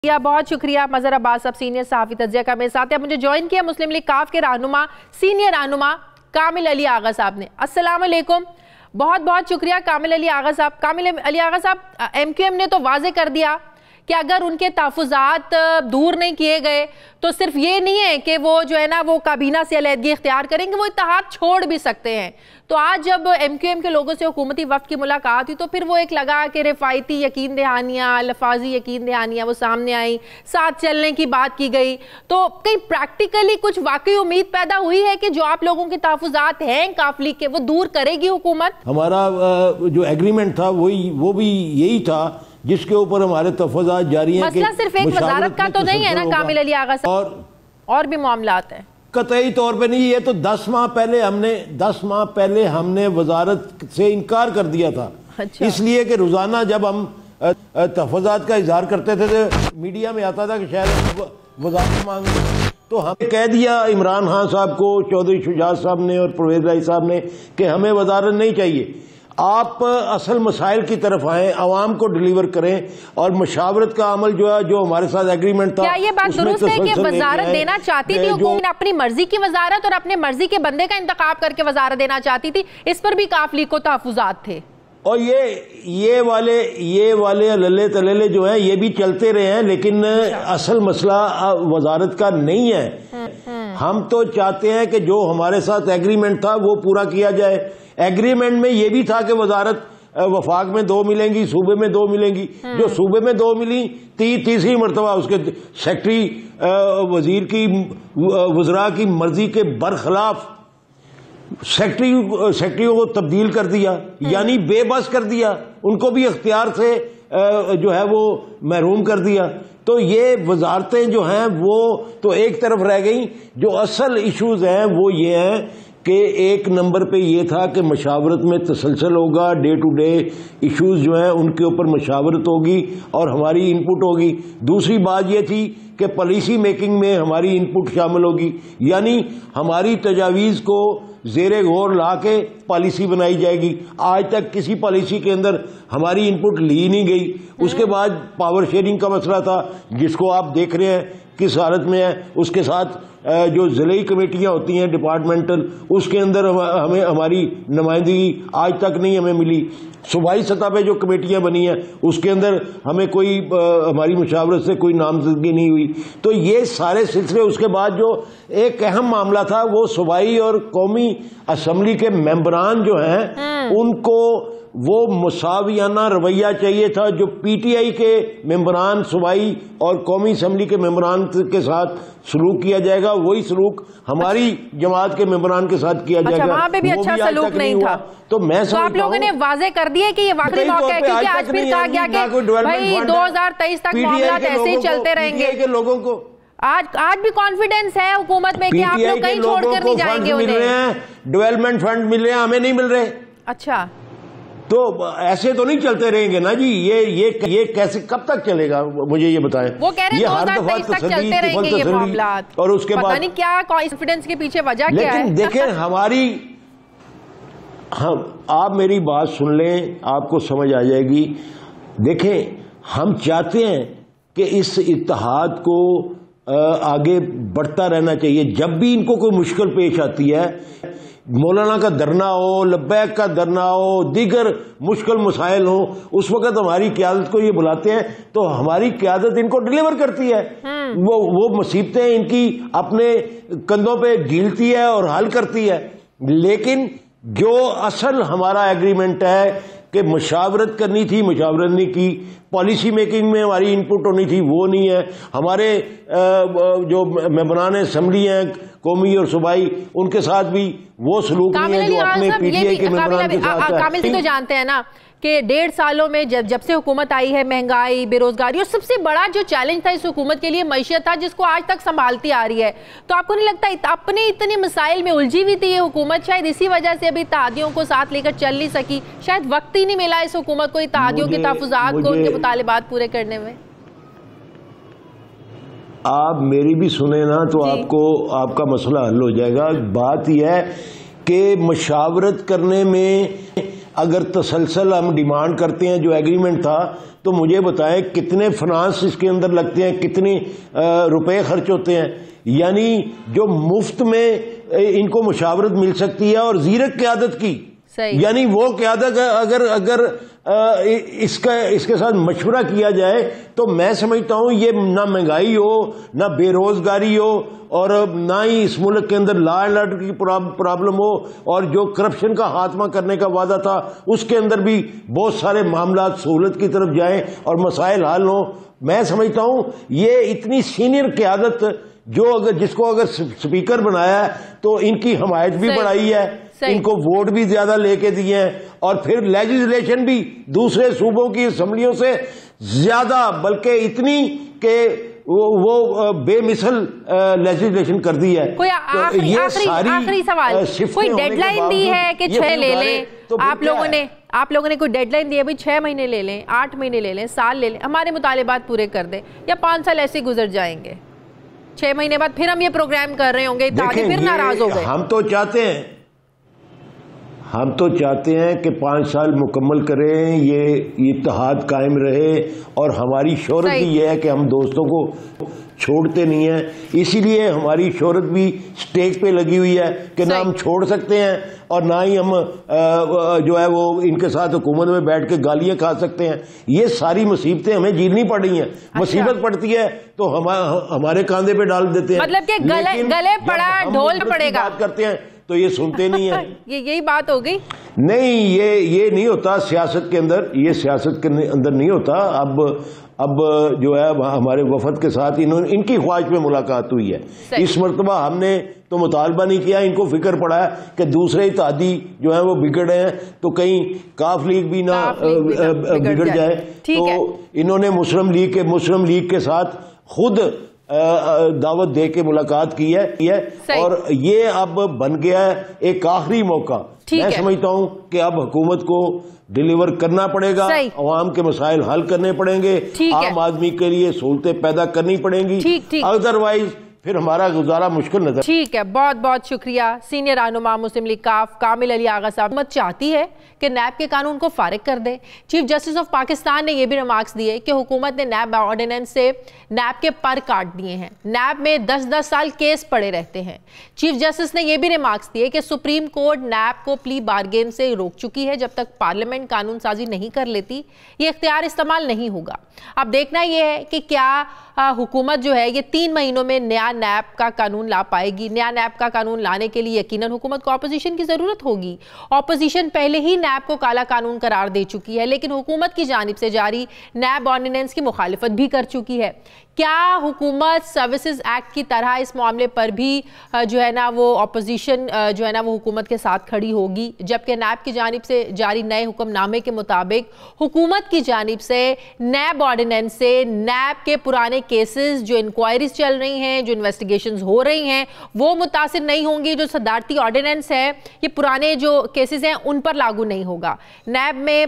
बहुत शुक्रिया मजहर अब्बास साहब, सीनियर सहाफ़ी तज्ज़िया का मेरे साथ है। मुझे ज्वाइन किया मुस्लिम लीग काफ के रहनुमा सीनियर रहनुमा कामिल अली आगा साहब ने। अस्सलाम वालेकुम, बहुत बहुत शुक्रिया कामिल अली आगा साहब। कामिल अली आगा साहब, MQM ने तो वाज़े कर दिया कि अगर उनके तहफ़्फ़ुज़ात दूर नहीं किए गए तो सिर्फ ये नहीं है कि वो जो है ना वो काबीना से अलहदगी इख्तियार करेंगे, वो इत्तेहाद छोड़ भी सकते हैं। तो आज जब MQM के लोगों से हुकूमती वफ़द की मुलाकात हुई तो फिर वो एक लगा कि रिफ़ायती यकीन दहानियाँ, लफाजी यकीन दहानियाँ वो सामने आई, साथ चलने की बात की गई। तो कहीं प्रैक्टिकली कुछ वाकई उम्मीद पैदा हुई है कि जो आप लोगों के तहफ़्फ़ुज़ात हैं काफ लीग के, वो दूर करेगी हुकूमत? हमारा जो एग्रीमेंट था वो भी यही था जिसके ऊपर हमारे तहफ़्फ़ुज़ात जारी हैं। मसला सिर्फ एक वज़ारत का तो नहीं है ना कामिल अली आगा साहब, और भी मामलात हैं। कतई तौर पे नहीं, ये तो 10 माह पहले हमने वजारत से इनकार कर दिया था। अच्छा। इसलिए कि रोज़ाना जब हम तहफ़्फ़ुज़ात का इजहार करते थे तो मीडिया में आता था कि शायद वजारत मांगे, तो हमें कह दिया इमरान खान साहब को, चौधरी शुजात साहब ने और परवेज़ राही साहब ने कि हमें वजारत नहीं चाहिए, आप असल मसाइल की तरफ आएँ, आवाम को डिलीवर करें और मशावरत का अमल जो है, जो हमारे साथ एग्रीमेंट था। क्या ये बात दुरुस्त है कि वजारत देना चाहती थी हुकूमत, अपनी मर्जी की वजारत और अपने मर्जी के बंदे का इंतखाब करके वजारत देना चाहती थी? इस पर भी काफ लीग को तहफ़्फ़ुज़ात थे। और ये वाले लल्ले तलेले जो हैं ये भी चलते रहे हैं, लेकिन असल मसला वजारत का नहीं है। हम तो चाहते हैं कि जो हमारे साथ एग्रीमेंट था वो पूरा किया जाए। एग्रीमेंट में ये भी था कि वजारत वफाक में 2 मिलेंगी, सूबे में 2 मिलेंगी। जो सूबे में 2 मिली, तीसरी मरतबा उसके सेक्रेटरी वजीर की वज़रा की मर्जी के बरखिलाफ सेक्रेटरियों को तब्दील कर दिया, यानी बेबस कर दिया, उनको भी इख्तियार से जो है वो महरूम कर दिया। तो ये वजारतें जो हैं वो तो एक तरफ रह गई। जो असल इश्यूज हैं वो ये हैं कि एक नंबर पे ये था कि मशावरत में तसलसल होगा, डे टू डे इश्यूज जो हैं उनके ऊपर मशावरत होगी और हमारी इनपुट होगी। दूसरी बात ये थी कि पॉलिसी मेकिंग में हमारी इनपुट शामिल होगी, यानी हमारी तजावीज़ को ज़ेरे गौर ला के पॉलिसी बनाई जाएगी। आज तक किसी पॉलिसी के अंदर हमारी इनपुट ली नहीं गई। उसके बाद पावर शेयरिंग का मसला था, जिसको आप देख रहे हैं किस हालत में है। उसके साथ जो ज़िले कमेटियां होती हैं डिपार्टमेंटल, उसके अंदर हमें हमारी नुमाइंदगी आज तक नहीं हमें मिली। सूबाई सतह पे जो कमेटियां बनी हैं उसके अंदर हमें कोई हमारी मुशावरत से कोई नामजदगी नहीं हुई। तो ये सारे सिलसिले, उसके बाद जो एक अहम मामला था वो सूबाई और कौमी असम्बली के मेंबरान जो हैं उनको वो मुसावियाना रवैया चाहिए था। जो PTI के मेंबरान सूबाई और कौमी असम्बली के मेंबरान के साथ सलूक किया जाएगा, वही सलूक हमारी जमात के मेंबरान के साथ किया जाएगा। वहाँ पे भी अच्छा सलूक नहीं था। तो मैं तो आप लोगों ने वाजे कर दिए कि ये वाकई मौका है, क्योंकि आज फिर कहा गया कि भाई 2023 तक मामलात ऐसे ही चलते रहेंगे। के लोगों को आज भी कॉन्फिडेंस है हुकूमत में कि आप लोग कहीं छोड़कर नहीं जाएंगे। मिल रहे हैं, डेवलपमेंट फंड मिल रहे हैं, हमें नहीं मिल रहे। अच्छा, तो ऐसे तो नहीं चलते रहेंगे ना जी। ये कैसे, कब तक चलेगा, मुझे ये बताएं। वो कह रहे हैं 2023 तक चलते रहेंगे ये मामलात, और उसके बाद पता नहीं क्या कॉन्फिडेंस के पीछे वजह क्या है। देखें आप मेरी बात सुन लें, आपको समझ आ जाएगी। देखें, हम चाहते हैं कि इस इत्तेहाद को आगे बढ़ता रहना चाहिए। जब भी इनको कोई मुश्किल पेश आती है, मौलाना का धरना हो, लब्बैक का धरना हो, दीगर मुश्किल मसाइल हो, उस वक्त हमारी क़यादत को ये बुलाते हैं तो हमारी क़यादत इनको डिलीवर करती है। वो मुसीबतें इनकी अपने कंधों पे झीलती है और हल करती है। लेकिन जो असल हमारा एग्रीमेंट है कि मुशावरत करनी थी, मुशावरत नहीं की, पॉलिसी मेकिंग में हमारी इनपुट होनी थी, वो नहीं है। हमारे जो मेंबरान असम्बली हैं कौमी और सूबाई, उनके साथ भी वो सलूक नहीं है जो अपने PTI के मेंबरान के साथ है। कामिल जी तो जानते हैं ना कि 1.5 सालों में जब से हुकूमत आई है, महंगाई, बेरोजगारी और सबसे बड़ा जो चैलेंज था इस हुकूमत के लिए मईशत था, जिसको आज तक संभालती आ रही है। तो आपको नहीं लगता अपने इतने मसाइल में उलझी हुई थी ये हुकूमत, शायद इसी वजह से अभी इत्तेहादियों को साथ लेकर चल नहीं सकी, शायद वक्त ही नहीं मिला इस हुकूमत को इत्तेहादियों के तहफ़्फ़ुज़ात को, उनके मुतालिबात पूरे करने में? आप मेरी भी सुने ना तो आपको आपका मसला हल हो जाएगा। बात यह है कि मशावरत करने में अगर तसलसल हम डिमांड करते हैं जो एग्रीमेंट था, तो मुझे बताएं कितने फाइनेंस इसके अंदर लगते हैं, कितने रुपए खर्च होते हैं। यानी जो मुफ्त में इनको मुशावरत मिल सकती है और ज़ीरक क़यादत की, यानी वो क़यादत अगर इसके साथ मशवरा किया जाए तो मैं समझता हूं ये ना महंगाई हो, ना बेरोजगारी हो, और ना ही इस मुल्क के अंदर लॉ एंड ऑर्डर की प्रॉब्लम हो, और जो करप्शन का खात्मा करने का वादा था उसके अंदर भी बहुत सारे मामला सहूलत की तरफ जाएं और मसाइल हल हो। मैं समझता हूं ये इतनी सीनियर क़यादत जिसको अगर स्पीकर बनाया है तो इनकी हमायत भी बढ़ाई है, इनको वोट भी ज्यादा लेके दिए हैं, और फिर लेजिस्लेशन भी दूसरे सूबों की असम्बलियों से ज्यादा, बल्कि इतनी के वो बेमिसल लेजिस्लेशन कर दी है। कोई आखिरी सवाल, कोई डेडलाइन दी है कि 6 ले लें? तो आप लोगों ने कोई डेडलाइन दी है भाई 6 महीने ले लें, 8 महीने ले लें, साल ले लें, हमारे मुतालिबात पूरे कर दें, या 5 साल ऐसे गुजर जाएंगे? 6 महीने बाद फिर हम ये प्रोग्राम कर रहे होंगे, फिर नाराज हो गए। हम तो चाहते हैं कि 5 साल मुकम्मल करें, ये इत्तेहाद कायम रहे, और हमारी शोहरत भी ये है कि हम दोस्तों को छोड़ते नहीं हैं, इसीलिए हमारी शोहरत भी स्टेक पे लगी हुई है कि ना हम छोड़ सकते हैं और ना ही हम जो है वो इनके साथ हुकूमत में बैठ के गालियां खा सकते हैं। ये सारी मुसीबतें हमें झेलनी पड़ रही हैं। मुसीबत पड़ती है तो हमारे कांधे पे डाल देते हैं, मतलब कि गले पड़ा ढोल पड़ेगा, बात करते हैं तो ये सुनते नहीं है। यही बात हो गई। नहीं, ये नहीं होता सियासत के अंदर, ये सियासत के अंदर नहीं होता। अब जो है हमारे वफद के साथ इनकी ख्वाहिश में मुलाकात हुई है। इस मरतबा हमने तो मुतालबा नहीं किया, इनको फिक्र पड़ा है कि दूसरे इत्तेहादी जो है वो बिगड़ रहे हैं तो कहीं काफ लीग भी ना बिगड़ जाए। तो इन्होंने मुस्लिम लीग के साथ खुद दावत दे के मुलाकात की है, और ये अब बन गया है एक आखिरी मौका। मैं समझता हूं कि अब हुकूमत को डिलीवर करना पड़ेगा, अवाम के मसाइल हल करने पड़ेंगे, आम आदमी के लिए सहूलतें पैदा करनी पड़ेंगी, अदरवाइज फिर हमारा गुजारा मुश्किल नजर। ठीक है, बहुत बहुत शुक्रिया। सीनियर रहनुमा मुस्लिम लीग काफ कामिल अली आगा साहब। हुकूमत चाहती है कि नैब के कानून को फारिग कर दे। चीफ जस्टिस ऑफ पाकिस्तान ने यह भी रिमार्क्स दिए कि हुकूमत ने नैब ऑर्डिनेंस से नैब के पर काट दिए हैं, नैब में 10-10 साल केस पड़े रहते हैं। चीफ जस्टिस ने यह भी रिमार्क्स दिए कि सुप्रीम कोर्ट नैब को प्ली बार्गेन से रोक चुकी है, जब तक पार्लियामेंट कानून साजी नहीं कर लेती ये इख्तियार इस्तेमाल नहीं होगा। अब देखना यह है कि क्या हुकूमत जो है ये 3 महीनों में नया नैब का कानून ला पाएगी। नया नैब का कानून लाने के लिए यकीनन हुकूमत को ऑपोजिशन की जरूरत होगी। ऑपोजिशन पहले ही नैब को काला कानून करार दे चुकी है, लेकिन हुकूमत की जानिब से जारी नैब ऑर्डिनेंस की मुखालिफत भी कर चुकी है। क्या हुकूमत सर्विसेज एक्ट की तरह इस मामले पर भी जो है ना वो ऑपोजिशन जो है ना वो हुकूमत के साथ खड़ी होगी, जबकि नैब की जानिब से जारी नए हुक्मनामे के मुताबिक हुकूमत की जानिब से नैब ऑर्डिनेंस से नैब के पुराने केसेस जो इंक्वायरीज चल रही हैं, जो इन्वेस्टिगेशंस हो रही हैं, वो मुतासिर नहीं होंगी। जो सदारती ऑर्डिनेंस है ये पुराने जो केसेस हैं उन पर लागू नहीं होगा। नैब में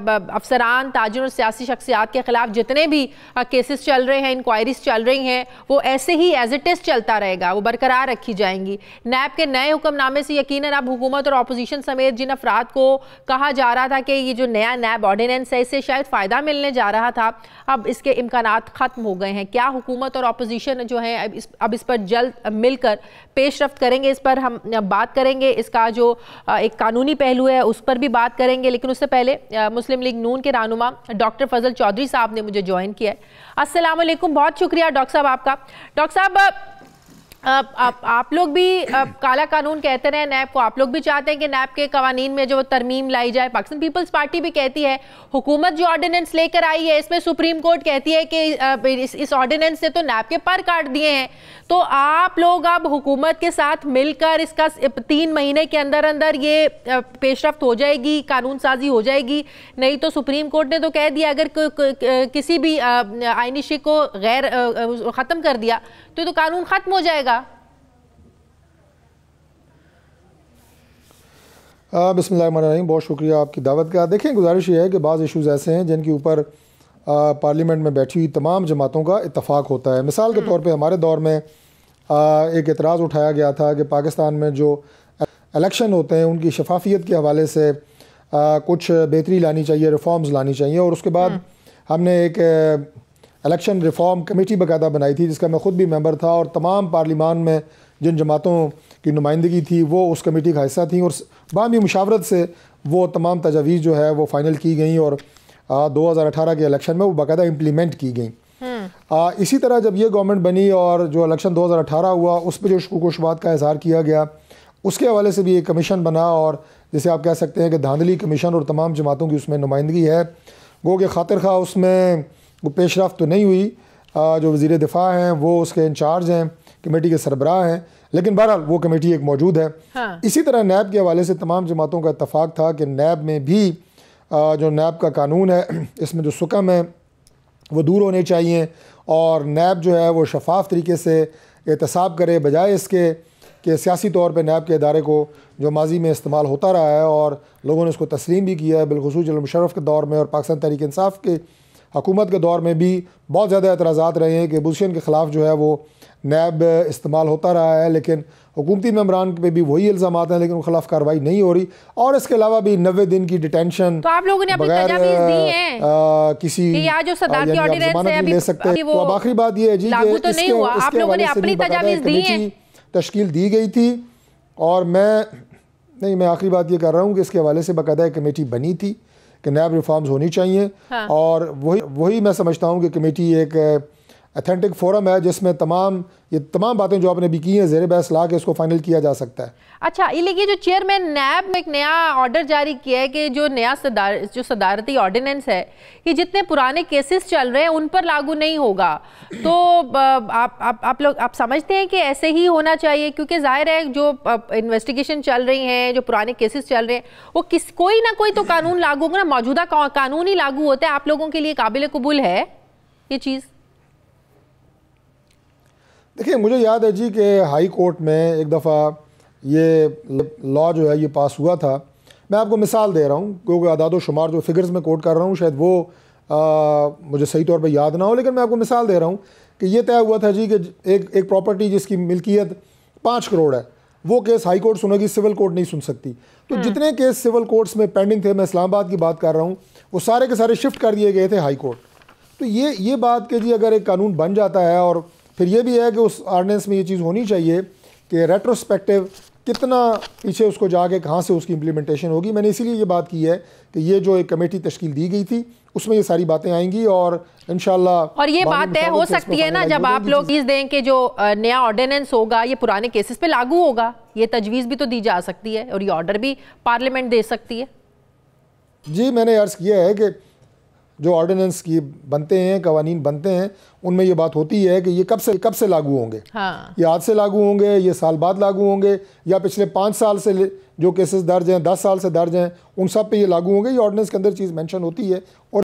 अफसरान, ताजिर और सियासी शख्सियात के खिलाफ जितने भी केसेस चल रहे हैं, इंक्वायरीज चल रही हैं, वो ऐसे ही एज इट इज चलता रहेगा, वो बरकरार रखी जाएंगी। नैब के नए हुक्मनामे से यकीनन अब हुकूमत और अपोजिशन समेत जिन अफराद को कहा जा रहा था कि ये जो नया नैब ऑर्डिनेंस है इससे शायद फ़ायदा मिलने जा रहा था, अब इसके इम्कानात ख़त्म हो गए हैं। क्या हुकूमत और अपोजिशन जो है अब इस पर जल्द मिलकर पेशरफ्त करेंगे, इस पर हम बात करेंगे। इसका जो एक कानूनी पहलू है उस पर भी बात करेंगे, लेकिन उससे पहले मुस्लिम लीग नून के रहनुमा डॉक्टर फजल चौधरी साहब ने मुझे ज्वाइन किया है। अस्सलाम वालेकुम, बहुत शुक्रिया डॉक्टर साहब आपका। डॉक्टर साहब, आप लोग भी काला कानून कहते रहे नैब को, आप लोग भी चाहते हैं कि नैब के कवानीन में जो तरमीम लाई जाए। पाकिस्तान पीपल्स पार्टी भी कहती है हुकूमत जो ऑर्डिनेंस लेकर आई है इसमें सुप्रीम कोर्ट कहती है कि इस ऑर्डिनेंस से तो नैब के पर काट दिए हैं। तो आप लोग अब हुकूमत के साथ मिलकर इसका 3 महीने के अंदर अंदर ये पेशरफ्त हो जाएगी, कानून साजी हो जाएगी। नहीं तो सुप्रीम कोर्ट ने तो कह दिया अगर किसी भी आईनी शिक को गैर ख़त्म कर दिया तो कानून ख़त्म हो जाएगा। बिस्मिल्लाहिर्रहमानिर्रहीम, बहुत शुक्रिया आपकी दावत का। देखें, गुजारिश ये है कि बाज़ इशूज़ ऐसे हैं जिनके ऊपर पार्लियामेंट में बैठी हुई तमाम जमातों का इत्तफाक होता है। मिसाल के तौर पे हमारे दौर में एक एतराज़ उठाया गया था कि पाकिस्तान में जो इलेक्शन होते हैं उनकी शफाफियत के हवाले से कुछ बेहतरी लानी चाहिए, रिफॉर्म्स लानी चाहिए। और उसके बाद हमने एक इलेक्शन रिफॉर्म कमेटी बाकायदा बनाई थी जिसका मैं ख़ुद भी मेंबर था, और तमाम पार्लिमान में जिन जमातों की नुमाइंदगी थी वो उस कमेटी का हिस्सा थी, और बाहमी मुशावरत से वो तमाम तजावीज़ जो है वो फ़ाइनल की गई और 2018 के इलेक्शन में वो बाकायदा इम्प्लीमेंट की गई। इसी तरह जब ये गवर्नमेंट बनी और जो इलेक्शन 2018 हुआ उस पर जो शुकूक व शुबहात का इज़हार किया गया, उसके हवाले से भी एक कमीशन बना, और जैसे आप कह सकते हैं कि धांधली कमीशन, और तमाम जमातों की उसमें नुमाइंदगी है। गो के खातिर खा उसमें वो पेशरफ तो नहीं हुई, जो वज़ीर दिफा हैं वो उसके इंचार्ज हैं, कमेटी के सरबराह हैं, लेकिन बहरहाल वो कमेटी एक मौजूद है। हाँ। इसी तरह नैब के हवाले से तमाम जमातों का इत्तफाक था कि नैब में भी जो नैब का कानून है इसमें जो सुकम है वो दूर होने चाहिए, और नैब जो है वो शफाफ तरीके से एहतसाब करे, बजाय इसके कि सियासी तौर पर नैब के इदारे को जो माजी में इस्तेमाल होता रहा है और लोगों ने उसको तस्लीम भी किया है, बिलखुसूस जनरल मुशर्रफ के दौर में और पाकिस्तान तहरीक इंसाफ के हुकूमत के दौर में भी बहुत ज़्यादा एतराज़ात रहे हैं कि बुशन के ख़िलाफ़ जो है वो नैब इस्तेमाल होता रहा है, लेकिन हुकूमती मेम्बरान पे भी वही इल्ज़ामात हैं, लेकिन उनके खिलाफ कार्रवाई नहीं हो रही। और इसके अलावा भी 90 दिन की डिटेंशन, तो आप लोगों ने अपनी तजावीज़ दी हैं किसी जो सदारती ऑर्डिनेंस है अभी ले सकते हैं। तो अब आखिरी बात ये है जी कि तो नहीं हुआ, आप लोगों ने अपनी तजावीज़ दी हैं, तश्कील दी गई थी, और मैं आखिरी बात ये कर रहा हूँ कि इसके हवाले से बाकायदा एक कमेटी बनी थी कि नैब रिफॉर्म्स होनी चाहिए। हाँ। और वही मैं समझता हूँ कि कमेटी एक अथेंटिक फोरम है जिसमें ये तमाम बातें जो आपने भी की हैं ज़ेर बहस ला के इसको फाइनल किया जा सकता है। अच्छा, ये लेकिन जो चेयरमैन नैब ने एक नया ऑर्डर जारी किया है कि जो नया जो सदारती ऑर्डिनेंस है कि जितने पुराने केसेस चल रहे हैं उन पर लागू नहीं होगा, तो आप समझते हैं कि ऐसे ही होना चाहिए? क्योंकि जाहिर है जो इन्वेस्टिगेशन चल रही हैं, जो पुराने केसेस चल रहे हैं, वो कोई ना कोई तो कानून लागू होगा ना, मौजूदा कानून ही लागू होता है। आप लोगों के लिए काबिल कबूल है ये चीज़? देखिए, मुझे याद है जी कि हाई कोर्ट में एक दफ़ा ये लॉ जो है ये पास हुआ था। मैं आपको मिसाल दे रहा हूँ क्योंकि आदाद शुमार जो फिगर्स में कोट कर रहा हूँ शायद वो मुझे सही तौर पे याद ना हो, लेकिन मैं आपको मिसाल दे रहा हूँ कि ये तय हुआ था जी कि एक प्रॉपर्टी जिसकी मिल्कियत 5 करोड़ है, वो केस हाई कोर्ट सुनेगी, सिविल कोर्ट नहीं सुन सकती। तो जितने केस सिविल कोर्ट्स में पेंडिंग थे, मैं इस्लामाबाद की बात कर रहा हूँ, वो सारे के सारे शिफ्ट कर दिए गए थे हाई कोर्ट। तो ये बात कि जी अगर एक कानून बन जाता है, और फिर ये भी है कि उस ऑर्डिनेंस में ये चीज़ होनी चाहिए कि रेट्रोस्पेक्टिव कितना पीछे उसको जाके कहाँ से उसकी इम्प्लीमेंटेशन होगी। मैंने इसीलिए ये बात की है कि ये जो एक कमेटी तश्कील दी गई थी उसमें ये सारी बातें आएंगी, और इंशाल्लाह और ये बात तय हो सकती है ना जब आप लोग चीज़ दें कि जो नया ऑर्डिनेंस होगा ये पुराने केसेस पे लागू होगा, ये तजवीज़ भी तो दी जा सकती है और ये ऑर्डर भी पार्लियामेंट दे सकती है। जी, मैंने अर्ज़ किया है कि जो ऑर्डिनेंस की बनते हैं, कवानीन बनते हैं, उनमें ये बात होती है कि ये कब से लागू होंगे। हाँ। ये आज से लागू होंगे, ये साल बाद लागू होंगे, या पिछले 5 साल से जो केसेस दर्ज हैं, 10 साल से दर्ज हैं, उन सब पे ये लागू होंगे। ये ऑर्डिनेंस के अंदर चीज़ मेंशन होती है। और